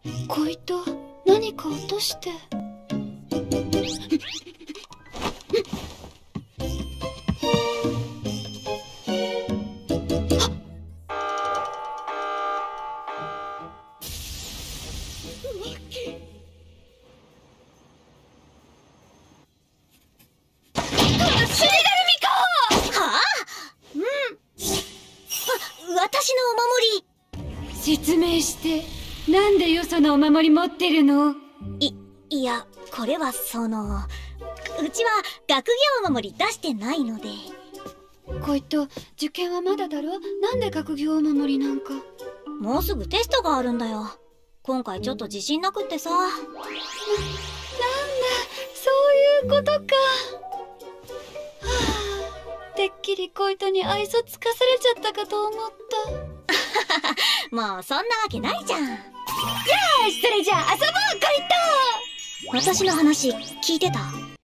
小糸、何か落として。 私のお守り。 説明して。なんでよそのお守り持ってるの？ いや、これはうちは学業お守り出してないので。 小糸、受験はまだだろ？なんで学業お守りなんか。 もうすぐテストがあるんだよ。今回ちょっと自信なくってさ。なんだ、 そういうことか。はあ、てっきり小糸に愛想つかされちゃったかと思った。 もうそんなわけないじゃん。よし、それじゃあ遊ぼう、小糸。 私の話聞いてた？